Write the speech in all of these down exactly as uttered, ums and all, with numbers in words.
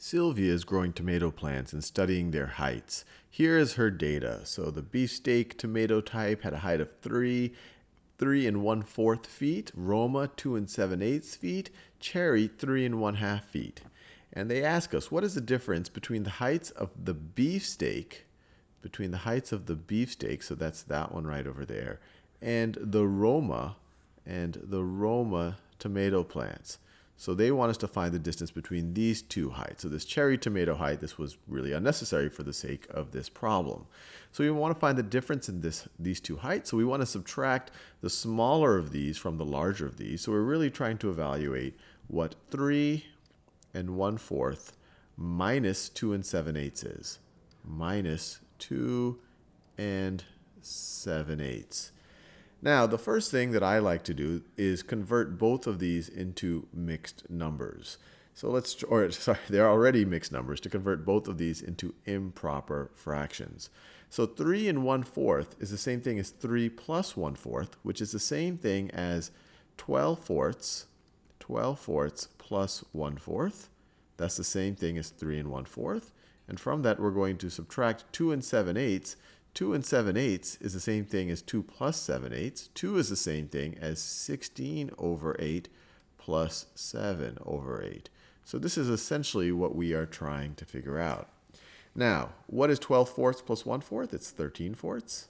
Sylvia is growing tomato plants and studying their heights. Here is her data. So the beefsteak tomato type had a height of three, three and one fourth feet. Roma, two and seven eighths feet. Cherry, three and one half feet. And they ask us, what is the difference between the heights of the beefsteak, between the heights of the beefsteak, so that's that one right over there, and the Roma, and the Roma tomato plants. So they want us to find the distance between these two heights. So this cherry tomato height, this was really unnecessary for the sake of this problem. So we want to find the difference in this, these two heights. So we want to subtract the smaller of these from the larger of these. So we're really trying to evaluate what three and one fourth minus two and seven eighths is. Minus two and seven eighths. Now, the first thing that I like to do is convert both of these into mixed numbers. So let's, or sorry, they're already mixed numbers, to convert both of these into improper fractions. So three and one fourth is the same thing as three plus one fourth, which is the same thing as twelve fourths, twelve fourths plus one fourth. That's the same thing as three and one fourth. And from that, we're going to subtract two and seven eighths. two and seven eighths is the same thing as two plus seven eighths. two is the same thing as sixteen over eight plus seven over eight. So this is essentially what we are trying to figure out. Now, what is twelve fourths plus one fourth? It's thirteen fourths.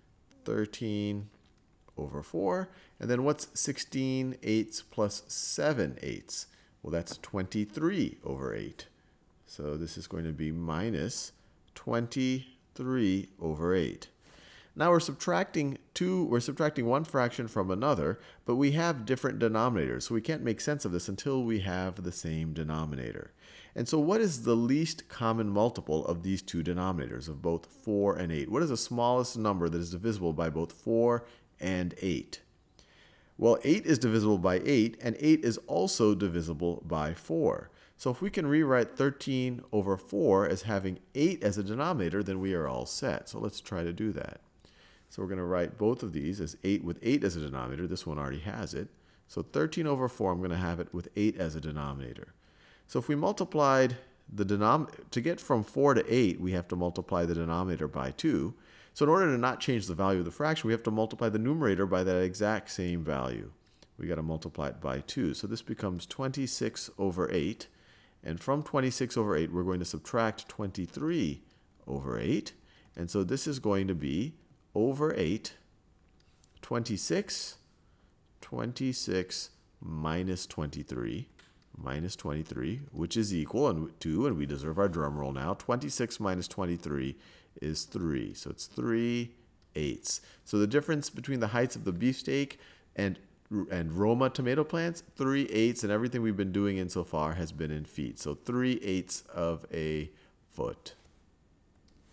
thirteen over four. And then what's sixteen eighths plus seven eighths? Well, that's twenty-three over eight. So this is going to be minus twenty-three over eight. Now we're subtracting two, we're subtracting one fraction from another, but we have different denominators, so we can't make sense of this until we have the same denominator. And so what is the least common multiple of these two denominators, of both four and eight? What is the smallest number that is divisible by both four and eight? Well, eight is divisible by eight, and eight is also divisible by four. So if we can rewrite thirteen over four as having eight as a denominator, then we are all set. So let's try to do that. So we're going to write both of these as eight with eight as a denominator. This one already has it. So thirteen over four, I'm going to have it with eight as a denominator. So if we multiplied the denominator, to get from four to eight, we have to multiply the denominator by two. So in order to not change the value of the fraction, we have to multiply the numerator by that exact same value. We got to multiply it by two. So this becomes twenty-six over eight. And from twenty-six over eight, we're going to subtract twenty-three over eight. And so this is going to be over eight, twenty-six, twenty-six minus twenty-three, minus twenty-three, which is equal and two, and we deserve our drum roll now. twenty-six minus twenty-three is three. So it's three eighths. So the difference between the heights of the beefsteak and and Roma tomato plants, three eighths, and everything we've been doing in so far has been in feet. So three eighths of a foot.